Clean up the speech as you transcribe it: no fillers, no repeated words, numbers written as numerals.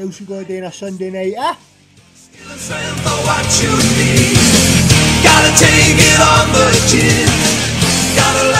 else you gotta do on a Sunday night, eh? Gotta take it on the chin. Gotta